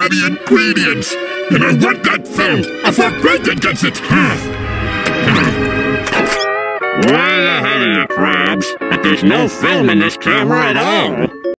are the ingredients, and I want that film before bacon gets its half. Way ahead of you, Crabs. But there's no film in this camera at all.